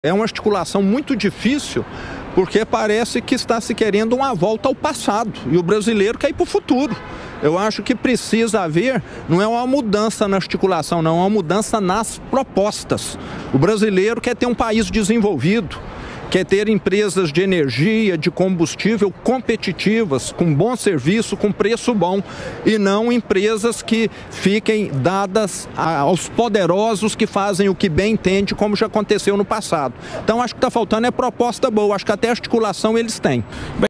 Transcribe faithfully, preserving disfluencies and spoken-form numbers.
É uma articulação muito difícil, porque parece que está se querendo uma volta ao passado, e o brasileiro quer ir para o futuro. Eu acho que precisa haver, não é uma mudança na articulação, não, é uma mudança nas propostas. O brasileiro quer ter um país desenvolvido, quer ter empresas de energia, de combustível competitivas, com bom serviço, com preço bom, e não empresas que fiquem dadas aos poderosos que fazem o que bem entende, como já aconteceu no passado. Então acho que está faltando é proposta boa, acho que até articulação eles têm.